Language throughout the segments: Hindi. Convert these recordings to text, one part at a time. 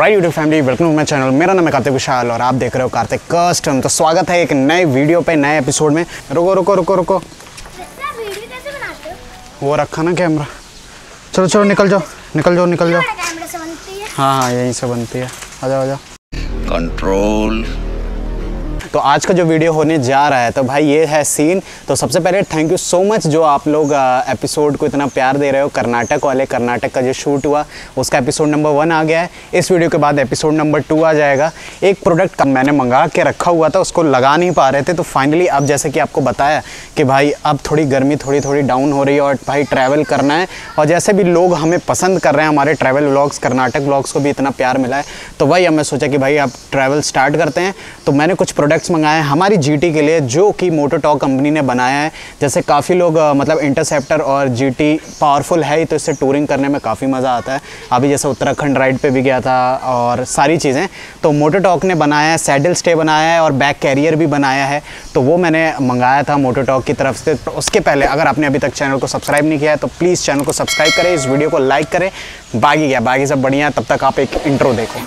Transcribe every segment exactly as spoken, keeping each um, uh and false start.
Alright YouTube family, welcome to my channel. मेरा नाम है कार्तिक विशाल और आप देख रहे हो कार्तिक कस्टम। तो स्वागत है एक नए वीडियो पे, नए एपिसोड में। रुको रुको रुको रुको वीडियो कैसे बनाते हो? वो रखा ना कैमरा। चलो चलो निकल जाओ निकल जाओ निकल जाओ। कैमरे से बनती है? हाँ हाँ यहीं से बनती है। आ जाओ आ जाओ। कंट्रोल। तो आज का जो वीडियो होने जा रहा है तो भाई ये है सीन। तो सबसे पहले थैंक यू सो मच जो आप लोग एपिसोड को इतना प्यार दे रहे हो। कर्नाटक वाले, कर्नाटक का जो शूट हुआ उसका एपिसोड नंबर वन आ गया है। इस वीडियो के बाद एपिसोड नंबर टू आ जाएगा। एक प्रोडक्ट मैंने मंगा के रखा हुआ था, उसको लगा नहीं पा रहे थे, तो फाइनली अब जैसे कि आपको बताया कि भाई अब थोड़ी गर्मी थोड़ी थोड़ी डाउन हो रही है और भाई ट्रैवल करना है। और जैसे भी लोग हमें पसंद कर रहे हैं, हमारे ट्रैवल व्लॉग्स, कर्नाटक व्लॉग्स को भी इतना प्यार मिला है, तो वही अब मैं सोचा कि भाई अब ट्रैवल स्टार्ट करते हैं। तो मैंने कुछ प्रोडक्ट्स मंगाए हैं हमारी जीटी के लिए, जो कि मोटोटॉक कंपनी ने बनाया है। जैसे काफ़ी लोग मतलब इंटरसेप्टर और जीटी पावरफुल है ही, तो इससे टूरिंग करने में काफ़ी मज़ा आता है। अभी जैसे उत्तराखंड राइड पे भी गया था और सारी चीज़ें। तो मोटोटॉक ने बनाया है, सैडल स्टे बनाया है और बैक कैरियर भी बनाया है। तो वो मैंने मंगाया था मोटोटॉक की तरफ से। तो उसके पहले अगर आपने अभी तक चैनल को सब्सक्राइब नहीं किया है तो प्लीज़ चैनल को सब्सक्राइब करें, इस वीडियो को लाइक करें। बाकी क्या, बाकी सब बढ़िया है। तब तक आप एक इंट्रो देखो।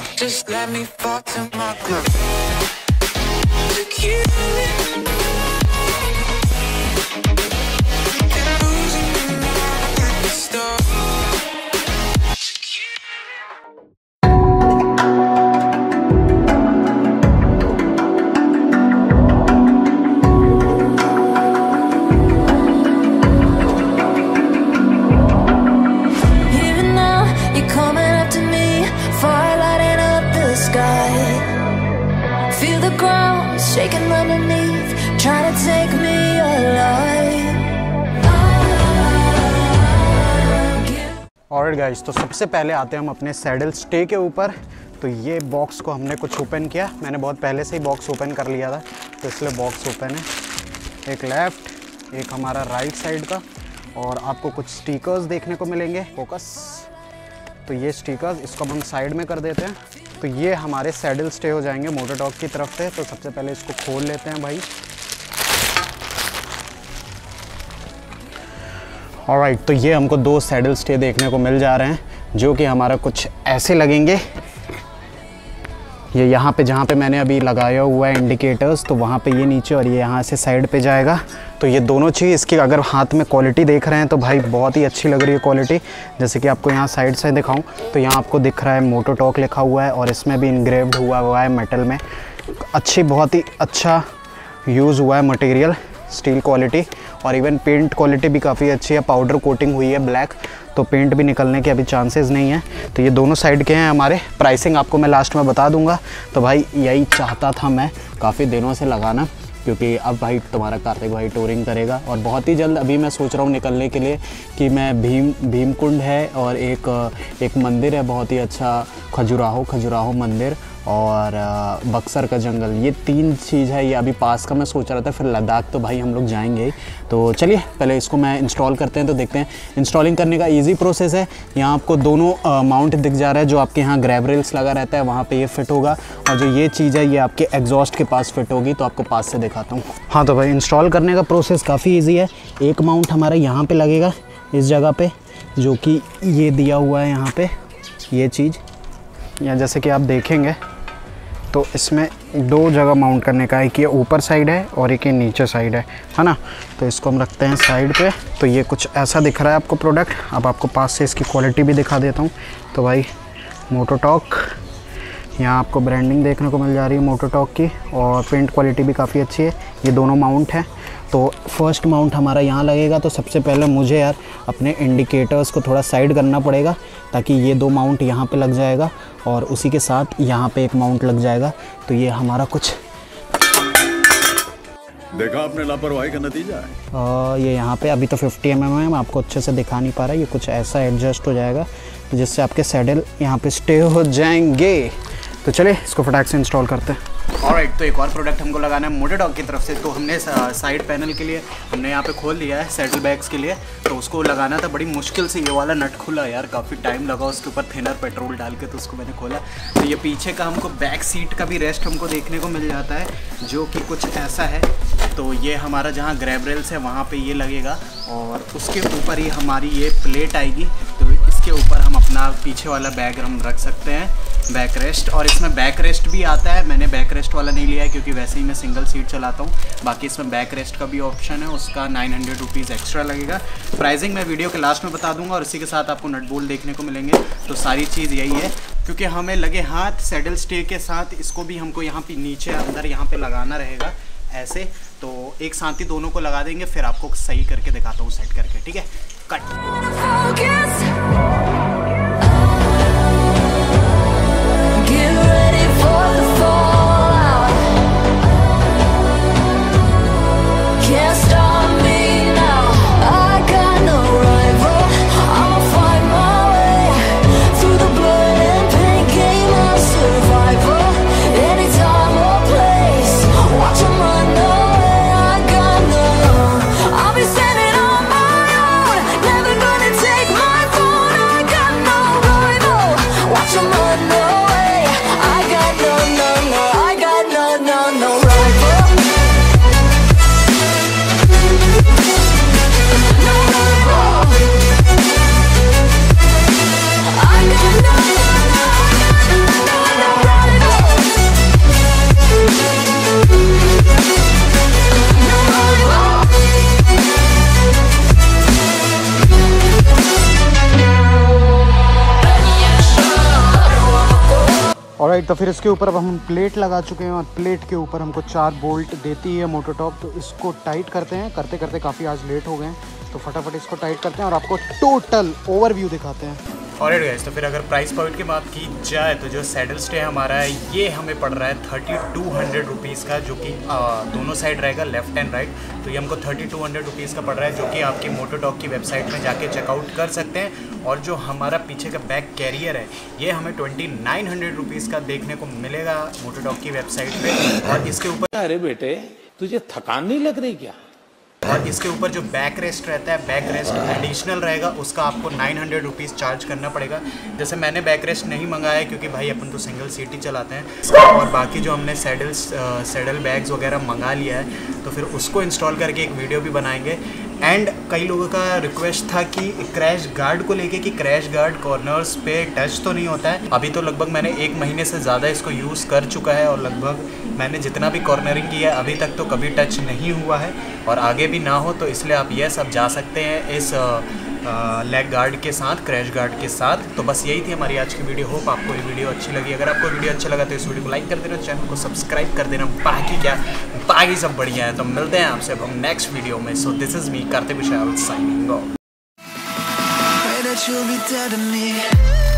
Shaking underneath, trying to take me alive. Alright guys, तो सबसे पहले आते हैं हम अपने सैडल स्टे के ऊपर। तो ये बॉक्स को हमने कुछ ओपन किया, मैंने बहुत पहले से ही बॉक्स ओपन कर लिया था, तो इसलिए बॉक्स ओपन है। एक लेफ़्ट, एक हमारा राइट साइड का, और आपको कुछ स्टिकर्स देखने को मिलेंगे। फोकस। तो ये स्टिकर्स, इसको हम साइड में कर देते हैं। तो ये हमारे सैडल स्टे हो जाएंगे मोटोटॉक की तरफ से। तो सबसे पहले इसको खोल लेते हैं भाई। ऑलराइट, तो ये हमको दो सैडल स्टे देखने को मिल जा रहे हैं, जो कि हमारा कुछ ऐसे लगेंगे। ये यहाँ पे जहाँ पे मैंने अभी लगाया हुआ है इंडिकेटर्स, तो वहाँ पे ये नीचे और ये यहाँ से साइड पे जाएगा। तो ये दोनों चीज़, इसकी अगर हाथ में क्वालिटी देख रहे हैं तो भाई बहुत ही अच्छी लग रही है क्वालिटी। जैसे कि आपको यहाँ साइड से दिखाऊं तो यहाँ आपको दिख रहा है मोटोटॉक लिखा हुआ है और इसमें भी इनग्रेव्ड हुआ हुआ है मेटल में। अच्छी, बहुत ही अच्छा यूज़ हुआ है मटेरियल, स्टील क्वालिटी। और इवन पेंट क्वालिटी भी काफ़ी अच्छी है, पाउडर कोटिंग हुई है ब्लैक, तो पेंट भी निकलने के अभी चांसेस नहीं है। तो ये दोनों साइड के हैं हमारे। प्राइसिंग आपको मैं लास्ट में बता दूंगा। तो भाई यही चाहता था मैं काफ़ी दिनों से लगाना, क्योंकि अब भाई तुम्हारा कार्तिक भाई टूरिंग करेगा और बहुत ही जल्द अभी मैं सोच रहा हूँ निकलने के लिए कि मैं भीम भीमकुंड है और एक एक मंदिर है बहुत ही अच्छा, खजुराहो खजुराहो मंदिर और बक्सर का जंगल, ये तीन चीज़ है। ये अभी पास का मैं सोच रहा था, फिर लद्दाख तो भाई हम लोग जाएंगे ही। तो चलिए पहले इसको मैं इंस्टॉल करते हैं। तो देखते हैं, इंस्टॉलिंग करने का इजी प्रोसेस है। यहाँ आपको दोनों माउंट दिख जा रहा है, जो आपके यहाँ ग्रैब रेल्स लगा रहता है वहाँ पे ये फिट होगा, और जो ये चीज़ है ये आपके एग्जॉस्ट के पास फिट होगी। तो आपको पास से दिखाता हूँ। हाँ, तो भाई इंस्टॉल करने का प्रोसेस काफ़ी ईजी है। एक माउंट हमारा यहाँ पर लगेगा इस जगह पर, जो कि ये दिया हुआ है यहाँ पर, ये चीज़। या जैसे कि आप देखेंगे तो इसमें दो जगह माउंट करने का है, एक ये ऊपर साइड है और एक ये नीचे साइड है है ना। तो इसको हम रखते हैं साइड पे। तो ये कुछ ऐसा दिख रहा है आपको प्रोडक्ट। अब आपको पास से इसकी क्वालिटी भी दिखा देता हूँ। तो भाई मोटोटॉक, यहाँ आपको ब्रांडिंग देखने को मिल जा रही है मोटोटॉक की, और पेंट क्वालिटी भी काफ़ी अच्छी है। ये दोनों माउंट हैं। तो फर्स्ट माउंट हमारा यहाँ लगेगा। तो सबसे पहले मुझे यार अपने इंडिकेटर्स को थोड़ा साइड करना पड़ेगा, ताकि ये दो माउंट यहाँ पे लग जाएगा और उसी के साथ यहाँ पे एक माउंट लग जाएगा। तो ये हमारा कुछ देखा आपने लापरवाही का नतीजा है। आ, ये यहाँ पे अभी तो फिफ्टी एम एम है, मैं आपको अच्छे से दिखा नहीं पा रहा। ये कुछ ऐसा एडजस्ट हो जाएगा जिससे आपके सैडल यहाँ पे स्टे हो जाएंगे। तो चलिए इसको फटाक से इंस्टॉल करते हैं। ऑलराइट, तो एक और प्रोडक्ट हमको लगाना है मोटोटॉक की तरफ से। तो हमने साइड पैनल के लिए हमने यहाँ पे खोल लिया है सैडल बैग्स के लिए। तो उसको लगाना था, बड़ी मुश्किल से ये वाला नट खुला यार, काफ़ी टाइम लगा उसके ऊपर थिनर पेट्रोल डाल के, तो उसको मैंने खोला। तो ये पीछे का हमको बैक सीट का भी रेस्ट हमको देखने को मिल जाता है, जो कि कुछ ऐसा है। तो ये हमारा जहाँ ग्रैब रेल्स है वहाँ पे ये लगेगा और उसके ऊपर ही हमारी ये प्लेट आएगी। तो इसके ऊपर हम अपना पीछे वाला बैग हम रख सकते हैं। बैक रेस्ट, और इसमें बैक रेस्ट भी आता है। मैंने बैक रेस्ट वाला नहीं लिया है क्योंकि वैसे ही मैं सिंगल सीट चलाता हूँ। बाकी इसमें बैक रेस्ट का भी ऑप्शन है, उसका नाइन हंड्रेड रुपीज़ एक्स्ट्रा लगेगा। प्राइसिंग मैं वीडियो के लास्ट में बता दूंगा और इसी के साथ आपको नट बोल्ट देखने को मिलेंगे। तो सारी चीज़ यही है, क्योंकि हमें लगे हाथ सैडल स्टे के साथ इसको भी हमको यहाँ पे नीचे अंदर यहाँ पे लगाना रहेगा ऐसे। तो एक साथ ही दोनों को लगा देंगे, फिर आपको सही करके दिखाता हूँ सेट करके, ठीक है। कट। ऑलराइट, तो फिर इसके ऊपर अब हम प्लेट लगा चुके हैं और प्लेट के ऊपर हमको चार बोल्ट देती है मोटर टॉप। तो इसको टाइट करते हैं, करते करते काफ़ी आज लेट हो गए हैं, तो फटाफट इसको टाइट करते हैं और आपको टोटल ओवरव्यू दिखाते हैं। ऑलराइट गाइस, तो फिर अगर प्राइस पॉइंट की बात की जाए तो जो सैडल स्टे हमारा है ये हमें पड़ रहा है थर्टी टू हंड्रेड रुपीज़ का, जो कि दोनों साइड रहेगा लेफ्ट एंड राइट। तो ये हमको थर्टी टू हंड्रेड रुपीज़ का पड़ रहा है, जो कि आपकी मोटोटॉक की वेबसाइट में जाके चेकआउट कर सकते हैं। और जो हमारा पीछे का बैक कैरियर है ये हमें ट्वेंटी नाइन हंड्रेड रुपीज़ का देखने को मिलेगा मोटोटॉक की वेबसाइट पर। और इसके ऊपर, अरे बेटे तुझे थकान नहीं लग रही क्या? और इसके ऊपर जो बैक रेस्ट रहता है, बैक रेस्ट एडिशनल रहेगा, उसका आपको नाइन हंड्रेड रुपीज़ चार्ज करना पड़ेगा। जैसे मैंने बैक रेस्ट नहीं मंगाया क्योंकि भाई अपन तो सिंगल सीट ही चलाते हैं। और बाकी जो हमने सैडल्स सैडल बैग्स वगैरह मंगा लिया है, तो फिर उसको इंस्टॉल करके एक वीडियो भी बनाएंगे। एंड कई लोगों का रिक्वेस्ट था कि क्रैश गार्ड को लेके कि क्रैश गार्ड कॉर्नर्स पे टच तो नहीं होता है। अभी तो लगभग मैंने एक महीने से ज़्यादा इसको यूज़ कर चुका है और लगभग मैंने जितना भी कॉर्नरिंग किया है अभी तक तो कभी टच नहीं हुआ है और आगे भी ना हो। तो इसलिए आप ये सब जा सकते हैं इस लेग गार्ड के साथ, क्रैश गार्ड के साथ। तो बस यही थी हमारी आज की वीडियो। होप आपको ये वीडियो अच्छी लगी। अगर आपको वीडियो अच्छा लगा तो इस वीडियो को लाइक कर देना, चैनल को सब्सक्राइब कर देना। बाकी क्या, बाकी सब बढ़िया है। तो मिलते हैं आपसे अब हम नेक्स्ट वीडियो में। So this is me Kartik Vishal signing of.